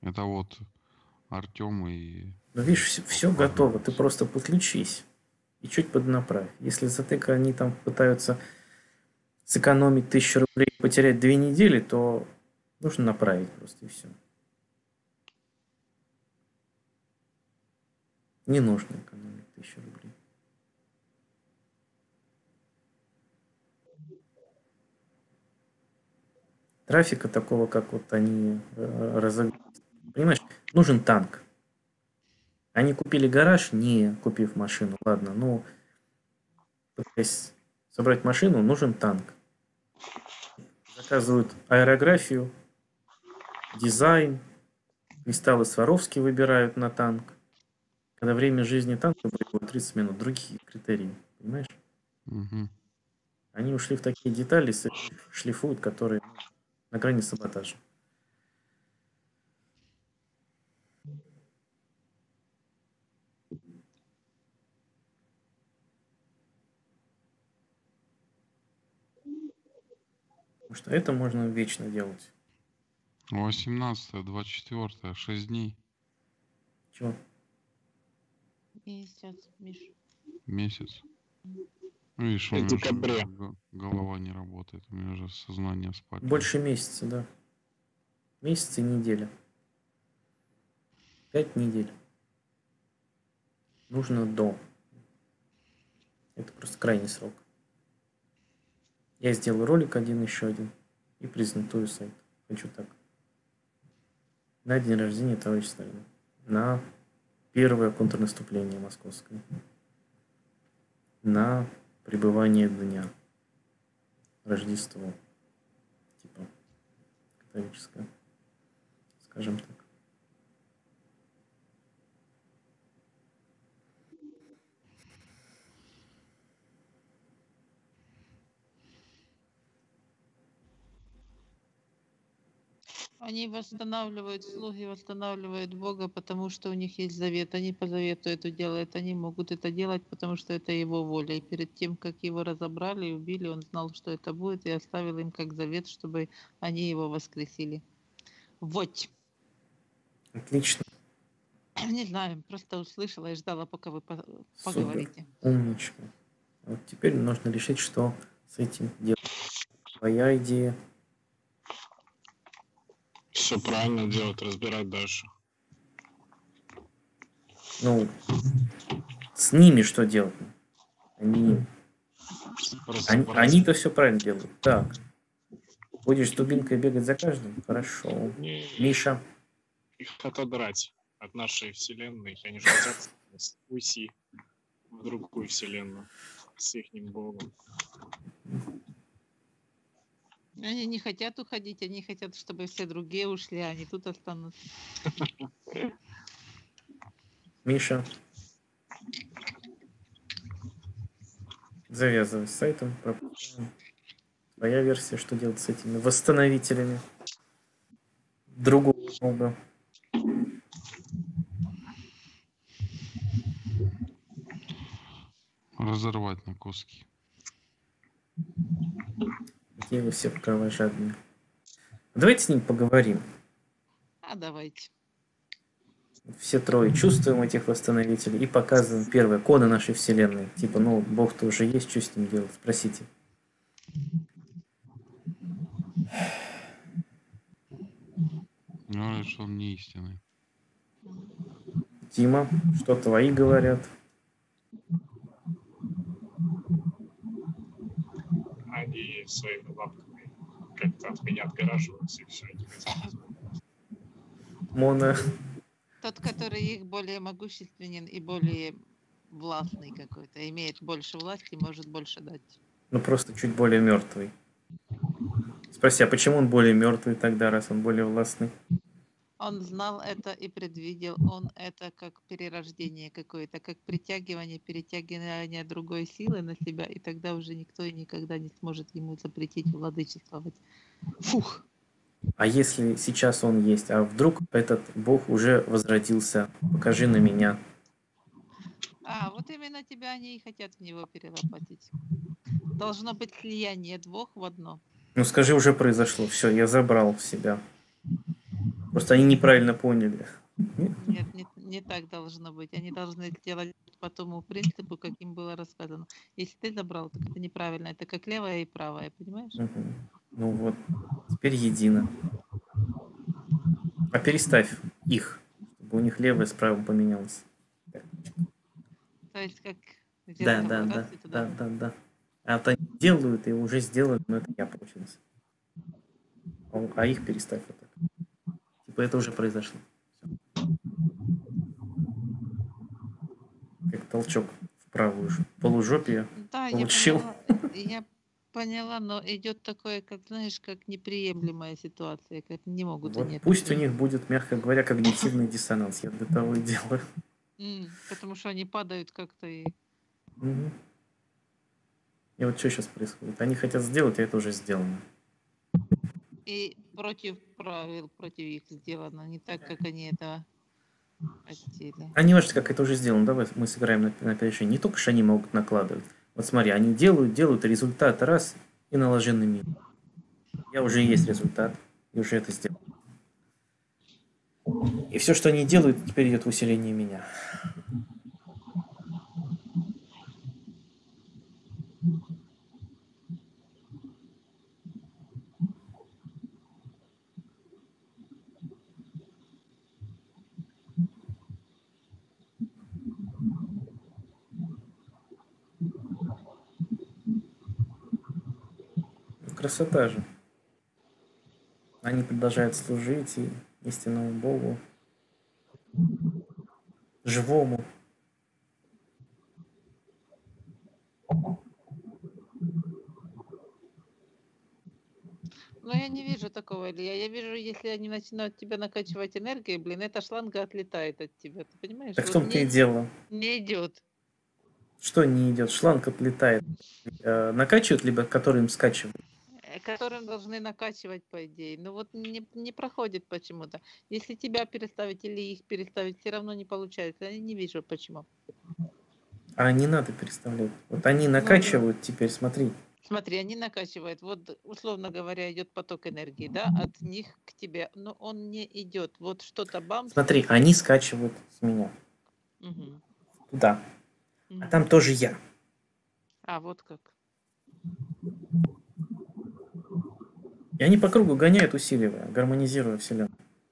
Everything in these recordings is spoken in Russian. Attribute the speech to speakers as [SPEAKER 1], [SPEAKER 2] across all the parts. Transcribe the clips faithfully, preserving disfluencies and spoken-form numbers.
[SPEAKER 1] Это вот Артем и...
[SPEAKER 2] Ну, видишь, все, все готово, ты просто подключись и чуть поднаправь. Если затыка они там пытаются сэкономить тысячу рублей и потерять две недели, то нужно направить просто и все. Не нужно экономить тысячу рублей. Трафика такого, как вот они э, разогнали. Понимаешь, нужен танк. Они купили гараж, не купив машину. Ладно, ну, пытаясь собрать машину, нужен танк. Заказывают аэрографию, дизайн, кристаллы Сваровски выбирают на танк. Когда время жизни танка было тридцать минут, другие критерии, понимаешь?
[SPEAKER 1] Угу.
[SPEAKER 2] Они ушли в такие детали, шлифуют, которые на грани саботажа. Потому что это можно вечно делать.
[SPEAKER 1] восемнадцатое, двадцать четвёртое, шесть дней.
[SPEAKER 2] Чего?
[SPEAKER 3] Месяц, Миш.
[SPEAKER 1] Месяц. Ну, видишь, у
[SPEAKER 4] В
[SPEAKER 1] меня уже
[SPEAKER 4] декабре.
[SPEAKER 1] г- голова не работает. У меня уже сознание спать.
[SPEAKER 2] Больше месяца, да. Месяц и неделя. Пять недель. Нужно до. Это просто крайний срок. Я сделаю ролик один, еще один. И презентую сайт. Хочу так. На день рождения товарища Сталина. На первое контрнаступление московское. На пребывание дня. Рождество. Типа католическое. Скажем так.
[SPEAKER 3] Они восстанавливают, слуги восстанавливают Бога, потому что у них есть завет. Они по завету это делают. Они могут это делать, потому что это его воля. И перед тем, как его разобрали и убили, он знал, что это будет, и оставил им как завет, чтобы они его воскресили. Вот.
[SPEAKER 2] Отлично.
[SPEAKER 3] Не знаю, просто услышала и ждала, пока вы по-
[SPEAKER 2] Супер.
[SPEAKER 3] поговорите.
[SPEAKER 2] Умничка. Вот теперь нужно решить, что с этим делать. Твоя идея.
[SPEAKER 4] Все правильно делать, разбирать дальше.
[SPEAKER 2] Ну, с ними что делать? Они, они,
[SPEAKER 4] Разобрать.
[SPEAKER 2] они-то все правильно делают. Так. Будешь с дубинкой бегать за каждым? Хорошо.
[SPEAKER 4] Не,
[SPEAKER 2] Миша.
[SPEAKER 4] их отодрать от нашей вселенной. Они же хотят уйти в другую вселенную с их богом.
[SPEAKER 3] Они не хотят уходить, они хотят, чтобы все другие ушли, а они тут останутся.
[SPEAKER 2] Миша. Завязывай с сайтом. Пропускаем. Твоя версия, что делать с этими восстановителями другого бога.
[SPEAKER 1] Разорвать на куски.
[SPEAKER 2] Где вы все кровожадные? Давайте с ним поговорим.
[SPEAKER 3] А давайте.
[SPEAKER 2] Все трое чувствуем этих восстановителей и показываем первое, коды нашей вселенной. Типа, ну, бог-то уже есть, что с ним делать? Спросите.
[SPEAKER 1] Говорят, что он не истинный.
[SPEAKER 2] Дима, что твои говорят?
[SPEAKER 4] Они своими лапками как-то от меня отгораживаются и все.
[SPEAKER 2] Мона.
[SPEAKER 3] Тот, который их более могущественен и более властный какой-то, имеет больше власти, может больше дать.
[SPEAKER 2] Ну, просто чуть более мертвый. Спроси, а почему он более мертвый тогда, раз он более властный?
[SPEAKER 3] Он знал это и предвидел. Он это как перерождение какое-то, как притягивание, перетягивание другой силы на себя, и тогда уже никто и никогда не сможет ему запретить владычествовать. Фух!
[SPEAKER 2] А если сейчас он есть, а вдруг этот бог уже возродился? Покажи на меня.
[SPEAKER 3] А, вот именно тебя они и хотят в него перелопатить. Должно быть слияние двух в одно.
[SPEAKER 2] Ну скажи, уже произошло. Все, я забрал в себя. Просто они неправильно поняли.
[SPEAKER 3] Нет, не, не так должно быть. Они должны делать по тому принципу, каким было рассказано. Если ты забрал, так это неправильно. Это как левое и правое, понимаешь?
[SPEAKER 2] Мгм. Ну вот, теперь едино. А переставь их, чтобы у них левое с правым поменялось.
[SPEAKER 3] То есть как
[SPEAKER 2] Да,
[SPEAKER 3] зеркало,
[SPEAKER 2] да,
[SPEAKER 3] раз
[SPEAKER 2] да,
[SPEAKER 3] и туда.
[SPEAKER 2] да, да, да. А вот они делают и уже сделали, но это я получился. А у- А их переставь вот так. Типа это уже произошло. Всё. Как толчок в правую ж- полужопие
[SPEAKER 3] Да, я
[SPEAKER 2] получил.
[SPEAKER 3] поняла, я поняла, но идет такое, как, знаешь, как неприемлемая ситуация, как не могут
[SPEAKER 2] Вот
[SPEAKER 3] они это
[SPEAKER 2] пусть у
[SPEAKER 3] принять.
[SPEAKER 2] них будет, мягко говоря, когнитивный диссонанс. Я для того и делаю.
[SPEAKER 3] М, потому что они падают как-то и...
[SPEAKER 2] Мгм. И вот что сейчас происходит? Они хотят сделать, а это уже сделано.
[SPEAKER 3] И против правил, против их сделано, не так, как они этого хотели.
[SPEAKER 2] А не важно, как это уже сделано. Давай мы сыграем на, на опережение. Не только что они могут накладывать. Вот смотри, они делают, делают, результат раз и наложен на меня. Я уже есть результат, и уже это сделал. И все, что они делают, теперь идет в усиление меня. Ну, красота же. Они продолжают служить и истинному Богу, живому.
[SPEAKER 3] Но я не вижу такого, Илья. Я вижу, если они начинают тебя накачивать энергией, блин, эта шланга отлетает от тебя. Ты понимаешь?
[SPEAKER 2] Так в
[SPEAKER 3] Вот
[SPEAKER 2] том-то и
[SPEAKER 3] не,
[SPEAKER 2] дело.
[SPEAKER 3] не идет.
[SPEAKER 2] Что не идет? Шланг отлетает. Э, накачивают, либо который им скачивают.
[SPEAKER 3] Э, Которым должны накачивать, по идее. Но вот не, не проходит почему-то. Если тебя переставить или их переставить, все равно не получается. Я не вижу почему.
[SPEAKER 2] А не надо переставлять. Вот они
[SPEAKER 3] Ну,
[SPEAKER 2] накачивают теперь, смотри.
[SPEAKER 3] смотри, они накачивают. Вот, условно говоря, идет поток энергии, да, от них к тебе. Но он не идет. Вот что-то бамс.
[SPEAKER 2] Смотри, они скачивают с меня
[SPEAKER 3] Мгм,
[SPEAKER 2] туда. А
[SPEAKER 3] мгм.
[SPEAKER 2] там тоже я.
[SPEAKER 3] А, вот как.
[SPEAKER 2] И они по кругу гоняют, усиливая, гармонизируя Вселенную.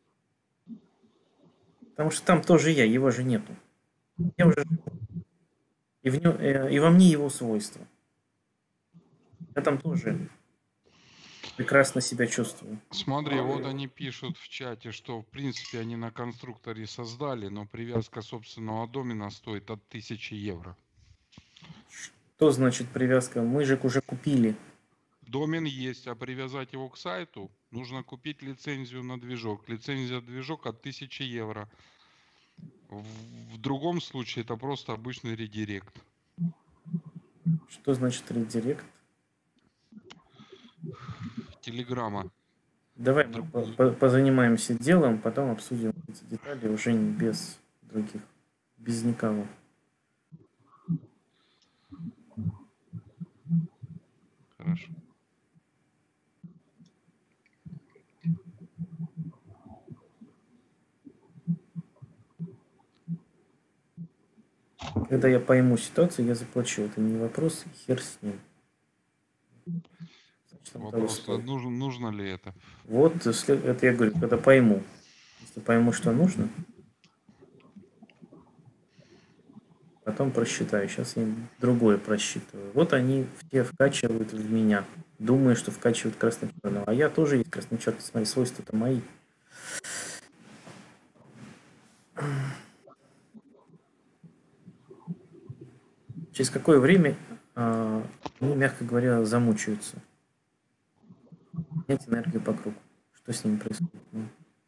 [SPEAKER 2] Потому что там тоже я, его же нету. Я уже живу. И, в нем, э, и во мне его свойства. Я там тоже прекрасно себя чувствую.
[SPEAKER 1] Смотри, вот они пишут в чате, что в принципе они на конструкторе создали, но привязка собственного домена стоит от тысячи евро.
[SPEAKER 2] Что значит привязка? Мы же уже купили.
[SPEAKER 1] Домен есть, а привязать его к сайту нужно купить лицензию на движок. Лицензия движок от тысячи евро. В, в другом случае это просто обычный редирект.
[SPEAKER 2] Что значит редирект?
[SPEAKER 1] Телеграмма.
[SPEAKER 2] Давай мы по- по- позанимаемся делом, потом обсудим эти детали уже не без других, без никого.
[SPEAKER 1] Хорошо.
[SPEAKER 2] Когда я пойму ситуацию, я заплачу. Это не вопрос, хер с ним. Значит, он того
[SPEAKER 1] Вопрос, а
[SPEAKER 2] стоит.
[SPEAKER 1] нужно, нужно ли это?
[SPEAKER 2] Вот, если- это я говорю, когда пойму. Если пойму, что нужно, потом просчитаю. Сейчас я другое просчитываю. Вот они все вкачивают в меня, думая, что вкачивают красно-черного. А я тоже есть красно-черный. Смотри, свойства-то мои. Через какое время а, они, мягко говоря, замучаются. Менять энергию по кругу. Что с ними происходит? Ну,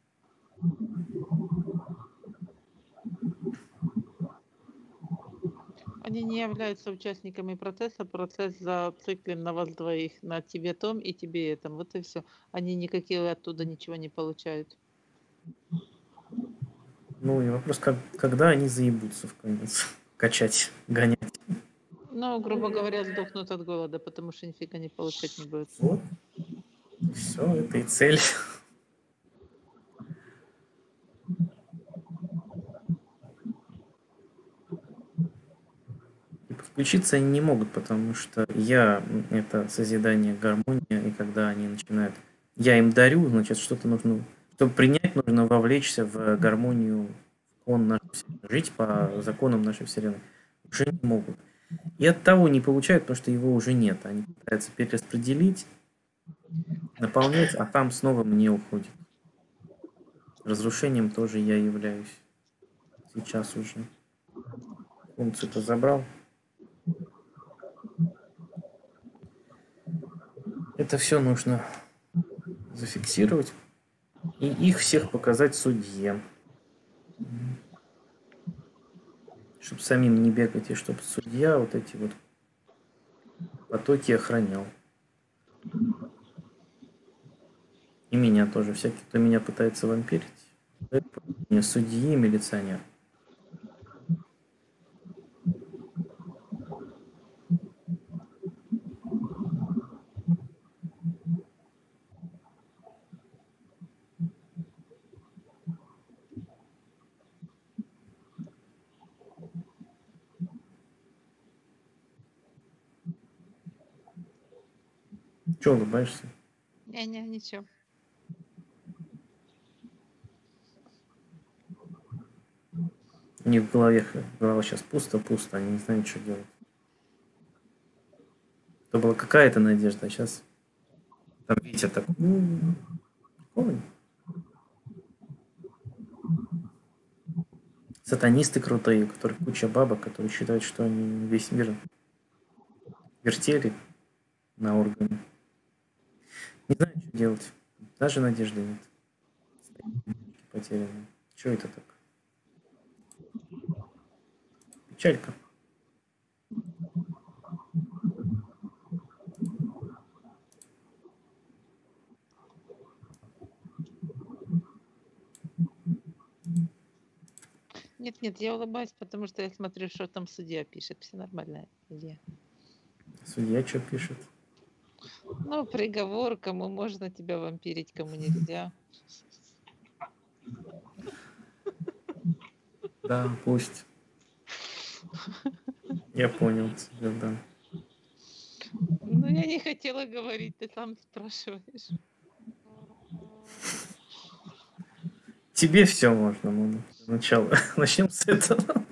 [SPEAKER 3] Они не являются участниками процесса. Процесс зациклен на вас двоих, на тебе том и тебе этом. Вот и все. Они никакие оттуда ничего не получают.
[SPEAKER 2] Ну и вопрос, как, когда они заебутся в конец качать, гонять.
[SPEAKER 3] Ну, грубо говоря, сдохнут от голода, потому что нифига не получать не будут.
[SPEAKER 2] Вот. Все, это и цель. Включиться они не могут, потому что я м, это созидание, гармония, и когда они начинают, я им дарю, значит, что-то нужно, чтобы принять, нужно вовлечься в гармонию, в кон нашей Вселенной, жить по законам нашей Вселенной. Уже не могут. И от того не получают, потому что его уже нет. Они пытаются перераспределить, наполнять, а там снова мне уходит. Разрушением тоже я являюсь. Сейчас уже. Функцию-то забрал. Это все нужно зафиксировать и их всех показать судье. Чтобы самим не бегать, и чтобы судья вот эти вот потоки охранял. И меня тоже. Всякий, кто меня пытается вампирить, это судьи и милиционер. Чего улыбаешься?
[SPEAKER 3] Не-не, ничего.
[SPEAKER 2] У них в голове, голова сейчас пусто-пусто, они не знают, что делать. То была какая-то надежда, а сейчас там Витя так... Ой. Сатанисты крутые, у которых куча бабок, которые считают, что они весь мир вертели на органы. Не знаю, что делать. Даже надежды нет. Потеряны. Что это так? Печалька.
[SPEAKER 3] Нет, нет, я улыбаюсь, потому что я смотрю, что там судья пишет. Все нормально, судья.
[SPEAKER 2] Судья что пишет?
[SPEAKER 3] Ну, приговор, кому можно тебя вампирить, кому нельзя.
[SPEAKER 2] Да, пусть. Я понял тебя, да.
[SPEAKER 3] Ну, я не хотела говорить, ты сам спрашиваешь.
[SPEAKER 2] Тебе все можно, Мона. Начало. Начнем с этого.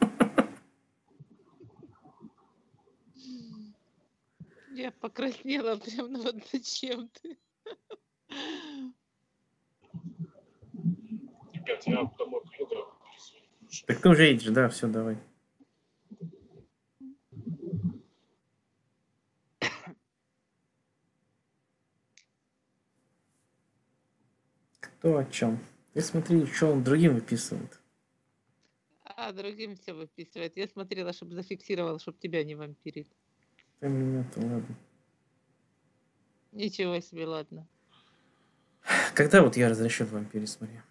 [SPEAKER 3] Я покраснела прям, ну вот зачем ты?
[SPEAKER 4] Ребят, я домой приеду.
[SPEAKER 2] Так ты уже едешь, да, все, давай. Кто о чем? Ты смотри, что он другим выписывает.
[SPEAKER 3] А другим все выписывает. Я смотрела, чтобы зафиксировала, чтобы тебя не вампирить.
[SPEAKER 2] Ты меня-то ладно.
[SPEAKER 3] Ничего себе, ладно.
[SPEAKER 2] Когда вот я разрешил вампире, смотри.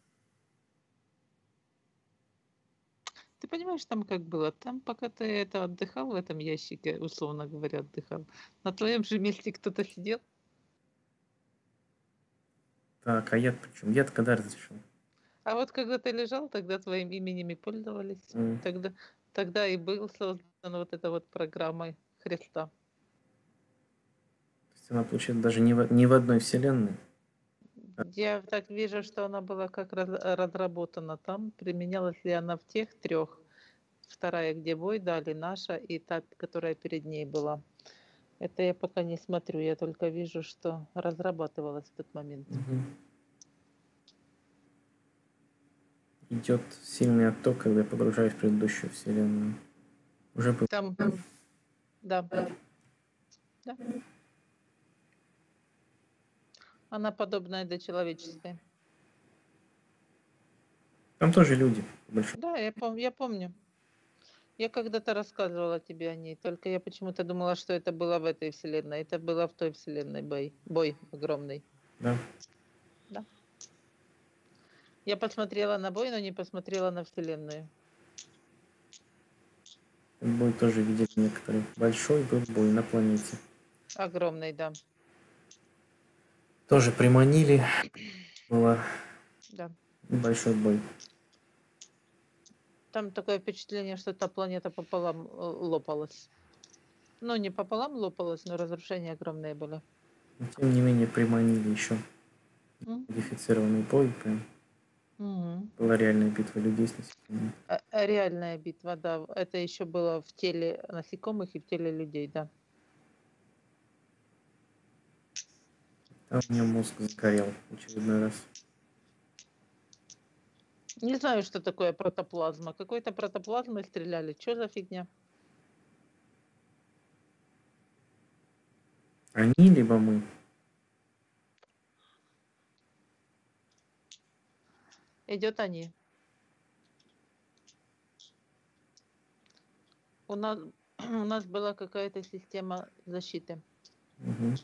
[SPEAKER 3] Ты понимаешь, там как было? Там, пока ты это отдыхал в этом ящике, условно говоря, отдыхал, на твоем же месте кто-то сидел.
[SPEAKER 2] Так, а я причем? Я-то когда разрешил?
[SPEAKER 3] А вот когда ты лежал, тогда твоим именем и пользовались.
[SPEAKER 2] Mm.
[SPEAKER 3] Тогда, тогда и был создан вот эта вот программа Христа.
[SPEAKER 2] То есть она, получается, даже не в, не в одной вселенной.
[SPEAKER 3] Я так вижу, что она была как раз, разработана там. Применялась ли она в тех трех? Вторая, где бой дали, наша, и та, которая перед ней была. Это я пока не смотрю, я только вижу, что разрабатывалась в тот момент.
[SPEAKER 2] Угу. Идет сильный отток, когда я погружаюсь в предыдущую вселенную. Уже был.
[SPEAKER 3] Там, да. Да. Она подобная до человеческой.
[SPEAKER 2] Там тоже люди. Большой.
[SPEAKER 3] Да, я, пом- я помню. Я когда-то рассказывала тебе о ней, только я почему-то думала, что это было в этой вселенной. Это было в той вселенной бой. Бой огромный.
[SPEAKER 2] Да.
[SPEAKER 3] Да. Я посмотрела на бой, но не посмотрела на вселенную.
[SPEAKER 2] Бой тоже видели некоторые. Большой был бой на планете.
[SPEAKER 3] Огромный, да.
[SPEAKER 2] Тоже приманили. Было
[SPEAKER 3] Да.
[SPEAKER 2] большой бой.
[SPEAKER 3] Там такое впечатление, что та планета пополам лопалась. Ну, не пополам лопалось, но разрушения огромные были.
[SPEAKER 2] Но, тем не менее, приманили еще
[SPEAKER 3] М?
[SPEAKER 2] модифицированный бой. Прям
[SPEAKER 3] Мгм.
[SPEAKER 2] была реальная битва людей с насекомыми.
[SPEAKER 3] А- а Реальная битва, да. Это еще было в теле насекомых и в теле людей, да.
[SPEAKER 2] Там у меня мозг сгорел в очередной раз.
[SPEAKER 3] Не знаю, что такое протоплазма. Какой-то протоплазмой стреляли. Что за фигня?
[SPEAKER 2] Они, либо мы.
[SPEAKER 3] Идет они. У нас, у нас была какая-то система защиты.
[SPEAKER 2] Мгм.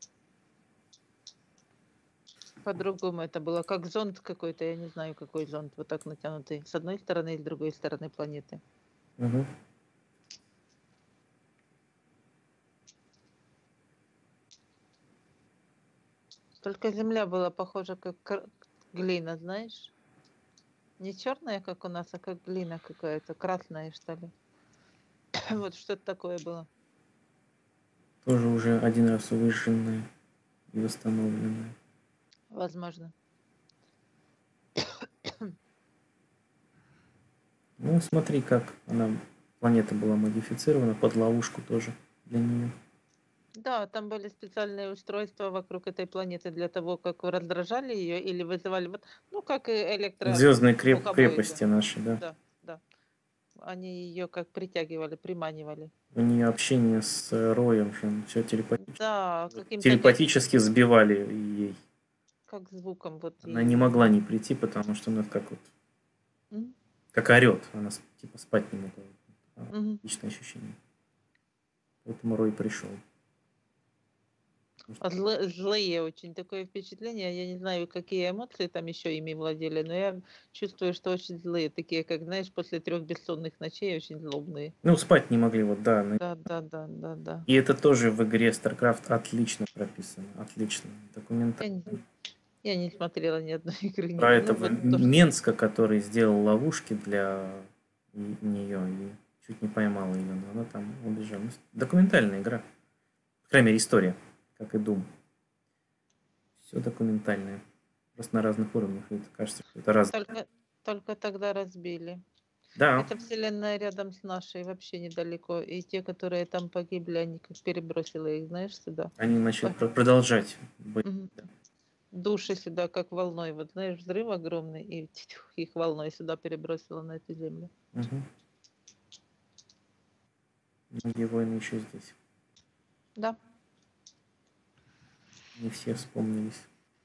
[SPEAKER 3] По-другому это было. Как зонд какой-то, я не знаю, какой зонд, вот так натянутый. С одной стороны и с другой стороны планеты.
[SPEAKER 2] Мгм.
[SPEAKER 3] Только Земля была похожа как кр- глина, знаешь? Не черная, как у нас, а как глина какая-то, красная, что ли. Вот что-то такое было.
[SPEAKER 2] Тоже уже один раз выжженная и восстановленная.
[SPEAKER 3] Возможно.
[SPEAKER 2] Ну, смотри, как она, планета была модифицирована под ловушку тоже для нее.
[SPEAKER 3] Да, там были специальные устройства вокруг этой планеты для того, как раздражали ее или вызывали, вот, ну, как и электро...
[SPEAKER 2] Звездные креп-
[SPEAKER 3] мухобойка.
[SPEAKER 2] крепости наши, да.
[SPEAKER 3] Да, да. Они ее как притягивали, приманивали.
[SPEAKER 2] У нее общение с э, Роем же все телепатически.
[SPEAKER 3] Да, каким-то
[SPEAKER 2] Телепатически сбивали ей.
[SPEAKER 3] как звуком вот.
[SPEAKER 2] Она
[SPEAKER 3] и-
[SPEAKER 2] не могла не прийти, потому что она как вот,
[SPEAKER 3] М,
[SPEAKER 2] как орет. Она с- типа спать не могла. А,
[SPEAKER 3] мгм.
[SPEAKER 2] Личное ощущение. Поэтому Рой пришел.
[SPEAKER 3] А злы- злые очень такое впечатление. Я не знаю, какие эмоции там еще ими владели, но я чувствую, что очень злые, такие, как, знаешь, после трех бессонных ночей очень злобные.
[SPEAKER 2] Ну, спать не могли, вот, да. на-
[SPEAKER 3] Да, да, да, да, да.
[SPEAKER 2] И это тоже в игре StarCraft отлично прописано. Отлично.
[SPEAKER 3] Я
[SPEAKER 2] Документально.
[SPEAKER 3] не, я не смотрела ни одной игры. ни-
[SPEAKER 2] Про
[SPEAKER 3] ну,
[SPEAKER 2] этого
[SPEAKER 3] вот то, что-
[SPEAKER 2] Менска, который сделал ловушки для нее и чуть не поймал ее, но она там убежала. Ну, документальная игра. По крайней мере, история, как и Doom. Все документальное. Просто на разных уровнях. И это кажется, что это раз.
[SPEAKER 3] только, только тогда разбили.
[SPEAKER 2] Да,
[SPEAKER 3] Эта вселенная рядом с нашей, вообще недалеко. И те, которые там погибли, они как перебросило их, знаешь, сюда.
[SPEAKER 2] они начали
[SPEAKER 3] Ой.
[SPEAKER 2] про- продолжать быть.
[SPEAKER 3] Мгм. Души сюда как волной. Вот знаешь, взрыв огромный, и тьфу, их волной сюда перебросило на эту землю.
[SPEAKER 2] Угу. Многие войны еще здесь.
[SPEAKER 3] Да.
[SPEAKER 2] Не все вспомнились.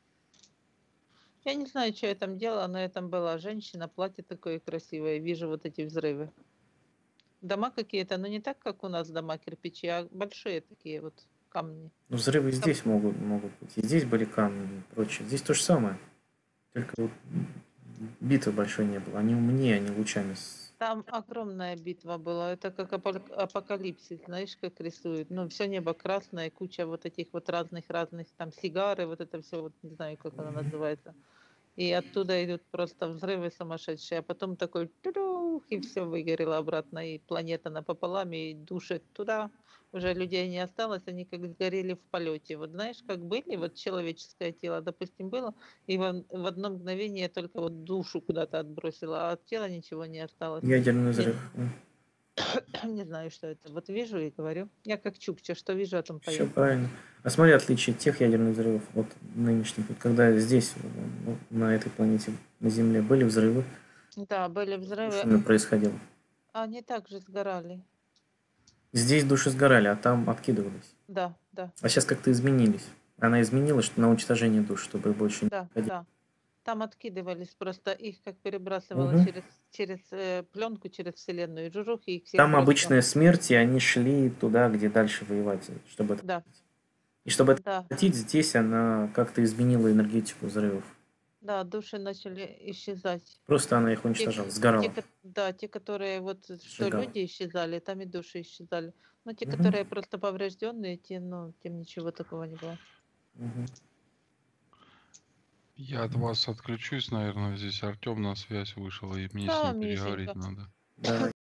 [SPEAKER 3] Я не знаю, что я там делала, но я там была женщина, платье такое красивое, вижу вот эти взрывы. Дома какие-то, но не так, как у нас дома кирпичи, а большие такие вот камни.
[SPEAKER 2] Ну, взрывы здесь могут, могут быть. И здесь были камни и прочее. Здесь то же самое. Только вот битвы большой не было. Они умнее, они лучами. с-
[SPEAKER 3] Там огромная битва была. Это как апо- апокалипсис, знаешь, как рисуют. Ну, все небо красное, куча вот этих вот разных-разных, там сигары, вот это все, вот не знаю, как оно называется. И оттуда идут просто взрывы сумасшедшие, а потом такой тудух, и все выгорело обратно, и планета напополам, и души туда. Уже людей не осталось, они как сгорели в полете. Вот знаешь, как были, вот человеческое тело, допустим, было, и в, в одно мгновение только вот душу куда-то отбросило, а от тела ничего не осталось.
[SPEAKER 2] Ядерный
[SPEAKER 3] Не,
[SPEAKER 2] взрыв.
[SPEAKER 3] не знаю, что это. Вот вижу и говорю. Я как Чукча, что вижу, о том
[SPEAKER 2] Все
[SPEAKER 3] поем.
[SPEAKER 2] правильно. А смотри, отличие тех ядерных взрывов от нынешних. Вот когда здесь, ну, на этой планете, на Земле, были взрывы,
[SPEAKER 3] Да, были взрывы,
[SPEAKER 2] что происходило.
[SPEAKER 3] они также сгорали.
[SPEAKER 2] Здесь души сгорали, а там откидывались.
[SPEAKER 3] Да, да.
[SPEAKER 2] А сейчас как-то изменились. Она изменилась что на уничтожение душ, чтобы больше не
[SPEAKER 3] Да,
[SPEAKER 2] ходить.
[SPEAKER 3] да. Там откидывались, просто их как перебрасывало
[SPEAKER 2] Мгм.
[SPEAKER 3] через, через э, пленку, через вселенную, и жужух, и их всех
[SPEAKER 2] Там
[SPEAKER 3] бросило.
[SPEAKER 2] обычная смерть, и они шли туда, где дальше воевать, чтобы это.
[SPEAKER 3] Да,
[SPEAKER 2] И чтобы это
[SPEAKER 3] да,
[SPEAKER 2] хватить, здесь она как-то изменила энергетику взрывов.
[SPEAKER 3] да, души начали исчезать.
[SPEAKER 2] Просто она их
[SPEAKER 3] Те,
[SPEAKER 2] уничтожала,
[SPEAKER 3] те,
[SPEAKER 2] сгорала,
[SPEAKER 3] ко- да, те, которые вот, э, что
[SPEAKER 2] сжигала.
[SPEAKER 3] люди исчезали, там и души исчезали. Но те,
[SPEAKER 2] Мгм.
[SPEAKER 3] которые просто поврежденные, те, ну, тем ничего такого не было.
[SPEAKER 2] Мгм.
[SPEAKER 1] Я от вас отключусь, наверное, здесь Артем на связь вышел, и мне с
[SPEAKER 3] Да,
[SPEAKER 1] ним переговорить
[SPEAKER 3] Мишенька.
[SPEAKER 1] надо.
[SPEAKER 2] Давай.